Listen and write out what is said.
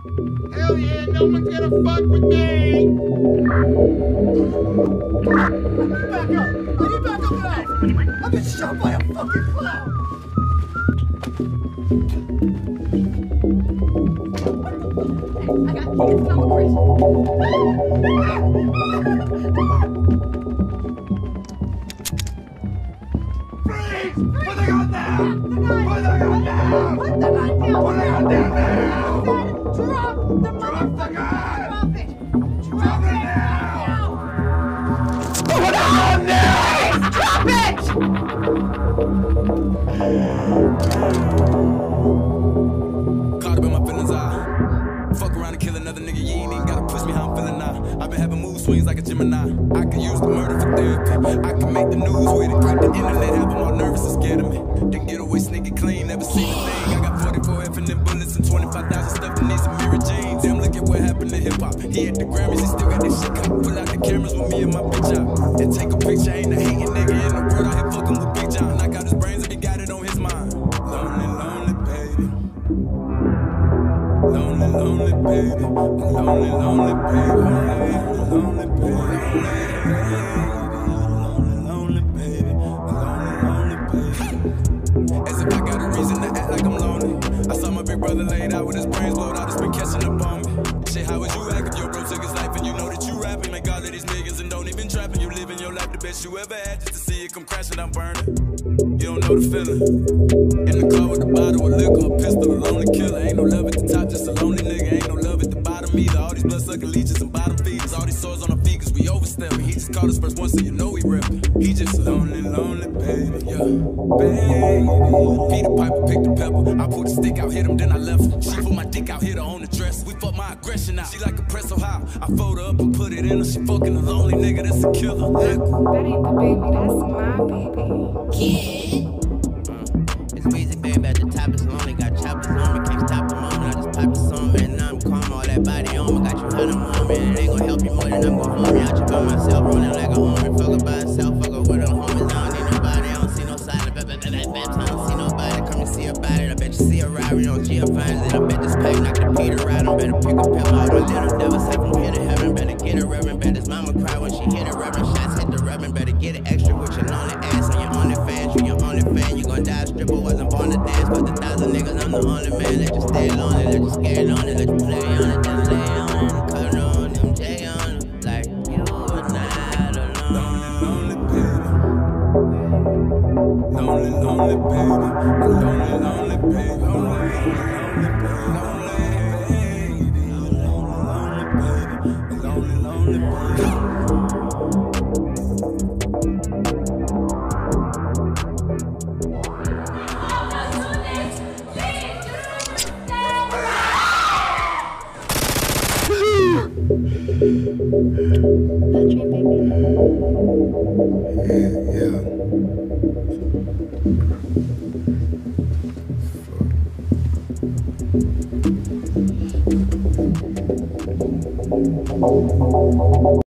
Hell yeah, no one's gonna fuck with me! Back up! I need back up now! I've been shot by a fucking clown! I got kids and I'm a Christian. Freeze! Put the gun down! Put the gun down! Put the gun down! Put the gun down! now! Drop the Drop the gun! Drop it! Drop it now! Put it on now! Drop it! Caught up in my feelings, fuck around and kill another nigga. You ain't even gotta push me how I'm feeling now. I've been having mood swings like a Gemini. I can use the murder for therapy. I can make the news with it. Break the internet, have them all nervous and scared of me. Didn't get away sneaky clean, never seen a thing. I got 44 F and them bullets and 25,000 stuff in these mirror jeans. Damn, look at what happened to hip hop. He at the Grammys, he still got that shit cop. Pull out the cameras with me and my bitch out. And take a picture, ain't a hating nigga in the world out here fucking with Big John. Knock out his brains and he got it on his mind. Lonely, lonely baby. Lonely, lonely baby. Lonely, lonely baby. Lonely, baby. Lonely, lonely baby. Lonely, lonely baby. As if I got a reason to act like I'm lonely. I saw my big brother laid out with his brains blowed out. It's been catching up on me. Shit, how would you act if your bro took his life and you know that you rapping like all of these niggas and don't even trapping? You living your life the best you ever had just to see it come crashing, I'm burning. You don't know the feeling. In the car with a bottle of liquor, a pistol, a lonely killer. Ain't no love at the top, just a lonely nigga. Ain't no love at the bottom either. All these bloodsucker leeches and bottom feeders. All these sores on our feet cause we overstepping. He just called us first one so you know we reppin'. He just a lonely, lonely baby, yeah. Baby. Peter Piper picked the pepper. I pulled the stick out, hit him, then I left her. She put my dick out, hit her on the dress. We fuck my aggression out. She like a press so high. I fold her up and put it in her. She fucking a lonely nigga, that's a killer. That ain't the baby, that's my baby. Kid. It's Weezy, baby, at the top, it's lonely. Got choppers on me, can't stop the moment. I just pop the song, man, now I'm calm. All that body on me, got you hunting on me. And it ain't gon' help you more than I'm gon' hold me. Out you by myself, rolling like a homie. Fuck up by myself, fuck up with them homies. I don't need nobody, I don't see no side of it. I don't see nobody, come and see about it. I bet you see a Rari on Giovanni's. And I bet this pipe knock the Peter out. I better pick a pill out my little devil. Say from here to heaven, better get it, Reverend. Bet his mama cry when she hit it, Reverend. Shots hit the Reverend, better get it extra with your lonely ass on your only fans. You your only fan, you gon' die stripper. Wasn't born to dance, but the 1,000 niggas, I'm the only man. Let you stay lonely, let you scared on it, let you play on it, then lay on it, color on them, J on it, like you are not alone. Lonely, lonely baby. Lonely, lonely baby. Lonely, lonely baby. Lonely, lonely baby. Lonely, lonely baby. That dream baby. Yeah.